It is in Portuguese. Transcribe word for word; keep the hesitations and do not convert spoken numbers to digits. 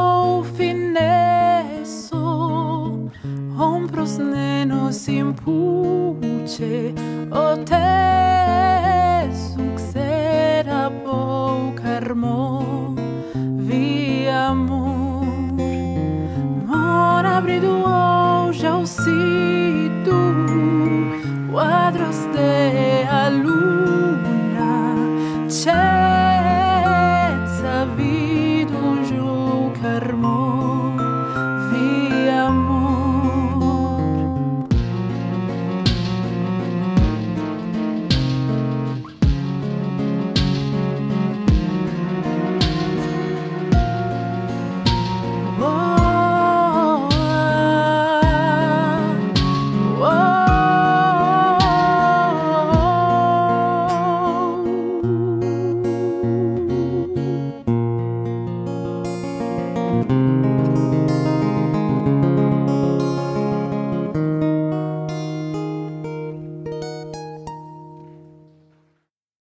o finesso, ombros nenos impuche, o te succera pouca armo, vi amor, mon abrido hoje ao situ, quadros de a luna, cezza vidu giucarmo, vi amor. Oh, oh, oh.